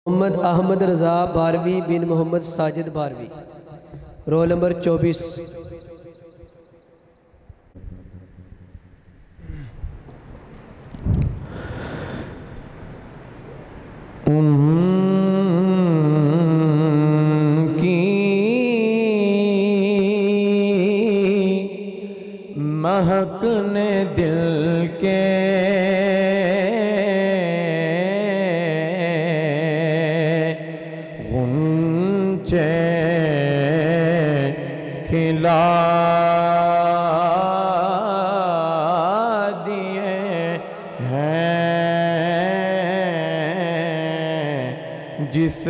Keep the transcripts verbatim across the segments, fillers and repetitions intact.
محمد احمد رضا بھاروی بن Muhammad Sajid Bharvi, roll number چوبیس۔ ان کی مہک نے دل کے غنچے کھلا دیے ہیں، جس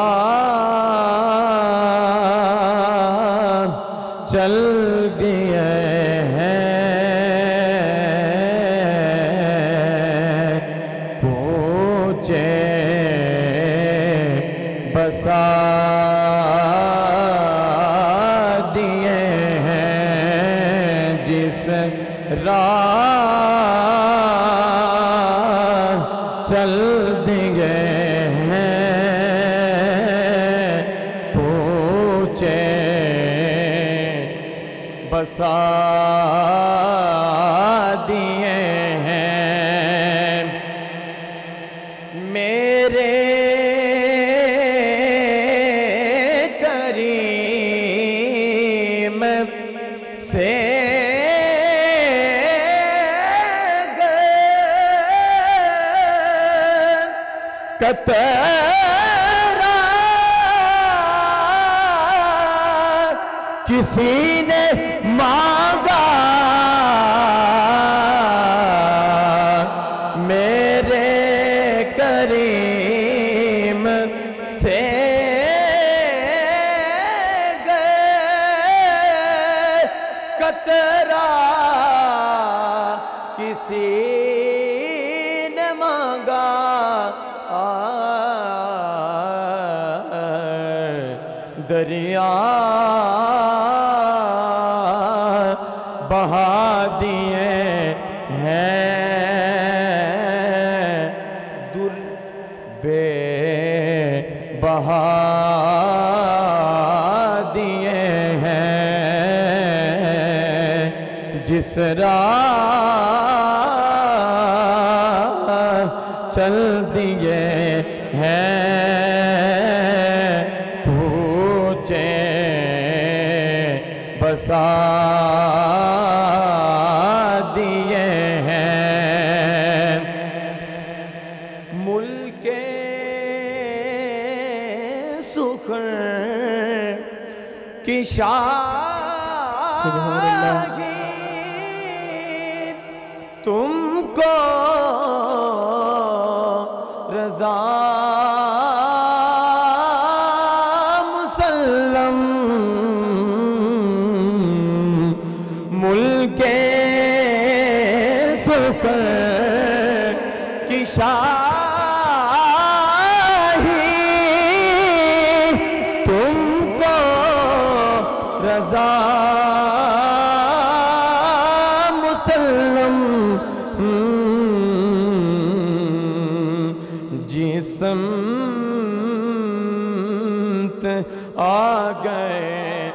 راہ چل دیے ہیں، پوچھے بسا دیے ہیں، جس راہ چل دیے بسا دیے ہیں۔ میرے کریم سے قطرہ کسی نے مانگا، میرے کریم سے گئے قطرہ کسی نے مانگا، دریا بہا دیے ہیں، در بے بہا دیے ہیں، جس راہ چل دیے ہیں، پوچھے بسا دیے ہیں۔ ملک سخن کی شاہی تم کو رضا مسلم، ملک سخن کی شاہی تم کو رضا مسلم، جس سمت آ گئے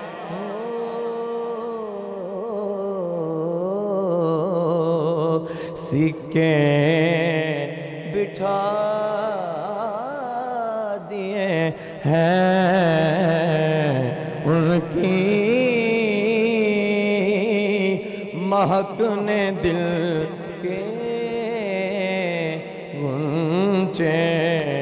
سکے بٹھا دیے ہیں، ان کی مہک نے دل کے غنچے